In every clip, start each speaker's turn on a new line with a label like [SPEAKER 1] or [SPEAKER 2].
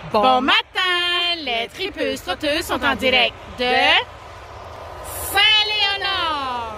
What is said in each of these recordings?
[SPEAKER 1] Bon matin! Les tripeuses trotteuses sont en direct de Saint-Léonard!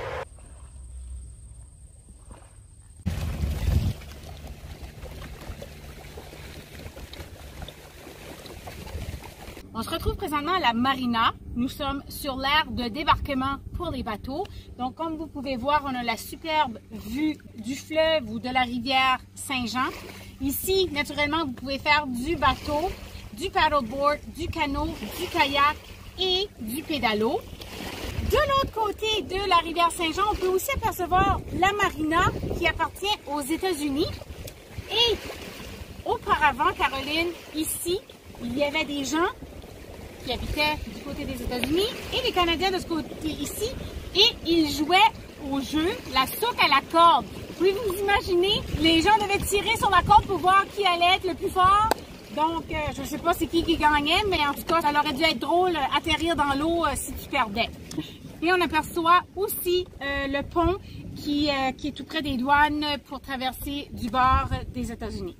[SPEAKER 1] On se retrouve présentement à la marina. Nous sommes sur l'aire de débarquement pour les bateaux. Donc, comme vous pouvez voir, on a la superbe vue du fleuve ou de la rivière Saint-Jean. Ici, naturellement, vous pouvez faire du bateau, du paddleboard, du canot, du kayak et du pédalo. De l'autre côté de la rivière Saint-Jean, on peut aussi apercevoir la marina qui appartient aux États-Unis. Et auparavant, Caroline, ici, il y avait des gens qui habitaient du côté des États-Unis et les Canadiens de ce côté ici, et ils jouaient au jeu la souque à la corde. Pouvez-vous vous imaginer? Les gens devaient tirer sur la corde pour voir qui allait être le plus fort. Donc, je ne sais pas c'est qui gagnait, mais en tout cas, ça aurait dû être drôle atterrir dans l'eau si tu perdais. Et on aperçoit aussi le pont qui est tout près des douanes pour traverser du bord des États-Unis.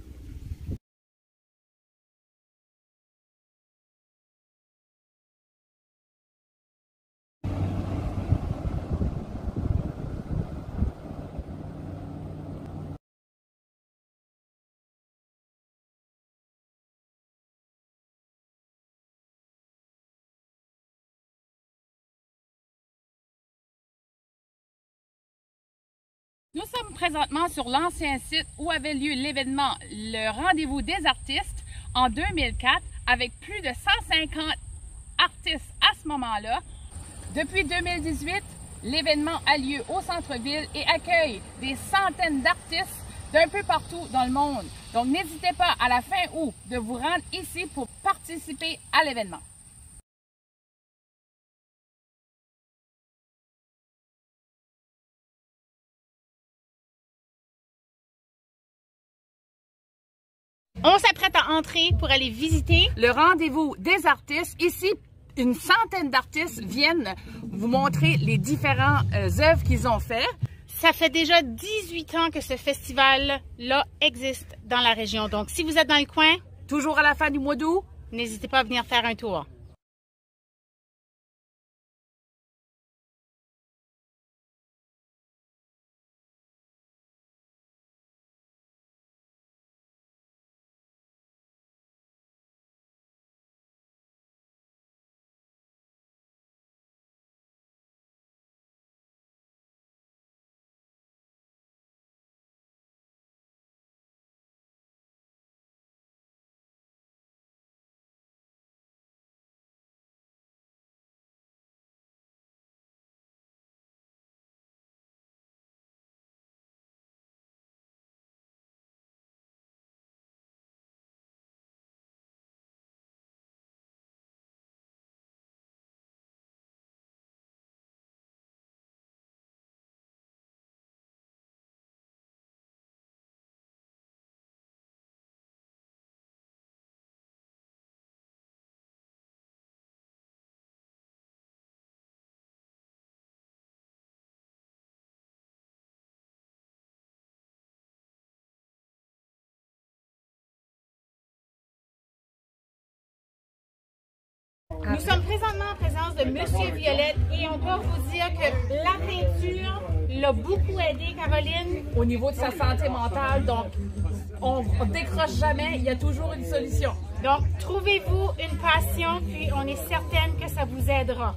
[SPEAKER 1] Nous sommes présentement sur l'ancien site où avait lieu l'événement Le Rendez-vous des artistes en 2004 avec plus de 150 artistes à ce moment-là. Depuis 2018, l'événement a lieu au centre-ville et accueille des centaines d'artistes d'un peu partout dans le monde. Donc n'hésitez pas à la fin août de vous rendre ici pour participer à l'événement. On s'apprête à entrer pour aller visiter le rendez-vous des artistes. Ici, une centaine d'artistes viennent vous montrer les différentes œuvres qu'ils ont fait. Ça fait déjà 18 ans que ce festival-là existe dans la région. Donc, si vous êtes dans le coin, toujours à la fin du mois d'août, n'hésitez pas à venir faire un tour. Nous sommes présentement en présence de Monsieur Violette et on doit vous dire que la peinture l'a beaucoup aidé, Caroline.
[SPEAKER 2] Au niveau de sa santé mentale, donc on décroche jamais, il y a toujours une solution.
[SPEAKER 1] Donc, trouvez-vous une passion, puis on est certaine que ça vous aidera.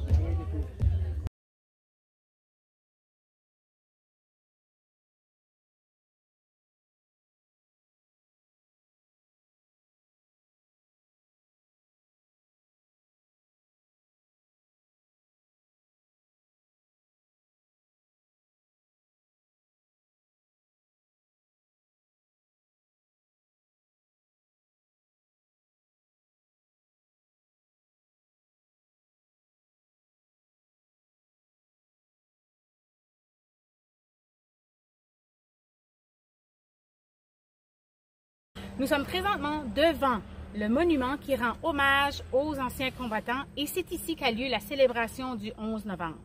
[SPEAKER 1] Nous sommes présentement devant le monument qui rend hommage aux anciens combattants et c'est ici qu'a lieu la célébration du 11 novembre.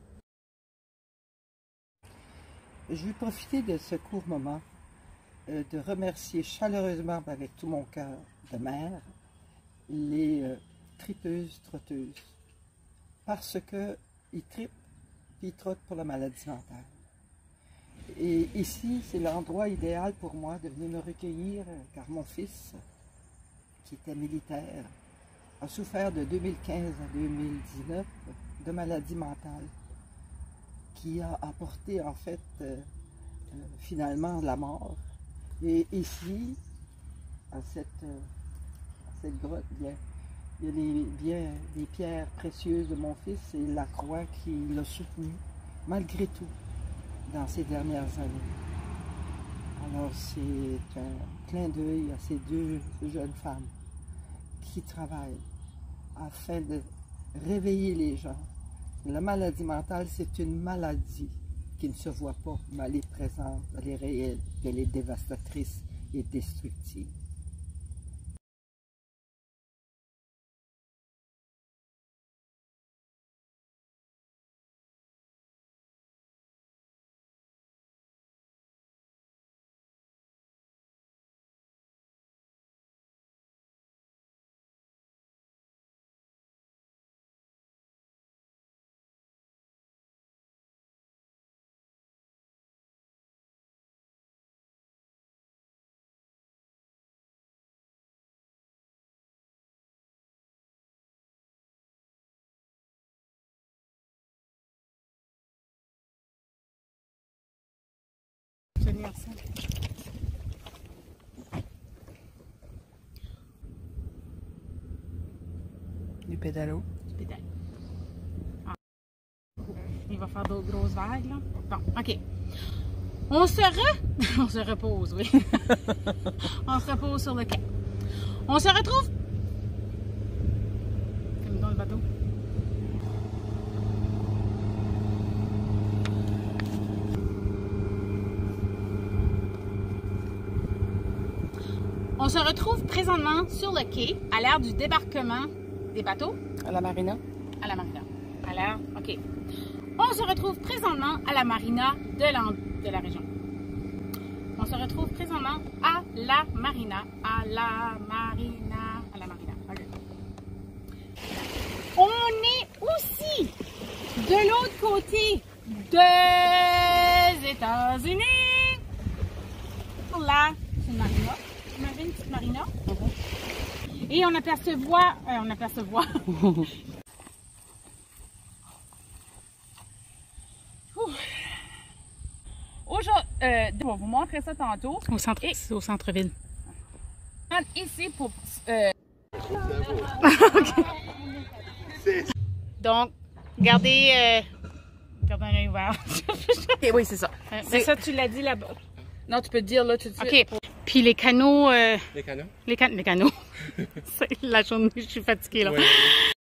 [SPEAKER 3] Je vais profiter de ce court moment de remercier chaleureusement avec tout mon cœur de mère les tripeuses, trotteuses. Parce qu'ils tripent et ils trottent pour la maladie mentale. Et ici, c'est l'endroit idéal pour moi de venir me recueillir, car mon fils, qui était militaire, a souffert de 2015 à 2019 de maladie mentale, qui a apporté en fait finalement la mort. Et ici, à cette grotte, il y a les pierres précieuses de mon fils et la croix qui l'a soutenu, malgré tout, dans ces dernières années. Alors c'est un clin d'œil à ces deux jeunes femmes qui travaillent afin de réveiller les gens. La maladie mentale, c'est une maladie qui ne se voit pas, mais elle est présente, elle est réelle, elle est dévastatrice et destructive.
[SPEAKER 4] Du pédalo.
[SPEAKER 1] Du pédalo. Ah. Il va faire d'autres grosses vagues, là. Bon, OK. On se repose, oui. On se repose sur le quai. On se retrouve. Comme dans le bateau. On se retrouve présentement sur le quai à l'heure du débarquement des bateaux.
[SPEAKER 4] À la marina.
[SPEAKER 1] À la marina. À l'heure, OK. On se retrouve présentement à la marina de la région. On se retrouve présentement à la marina. À la marina. À la marina. OK. On est aussi de l'autre côté des États-Unis. Là, c'est une marina. Une petite marina. Et on apercevoit.
[SPEAKER 2] Aujourd'hui, je vais vous montrer ça tantôt.
[SPEAKER 1] Au centre-ville.
[SPEAKER 2] Ici pour.
[SPEAKER 1] Donc, gardez un œil ouvert.
[SPEAKER 2] Okay, oui, c'est ça.
[SPEAKER 1] Mais ça, tu l'as dit là-bas.
[SPEAKER 2] Non, tu peux te dire là tout de suite.
[SPEAKER 1] OK. Puis les canaux.
[SPEAKER 5] Les canaux?
[SPEAKER 1] Les canaux. C'est la journée, je suis fatiguée là.
[SPEAKER 5] Ouais.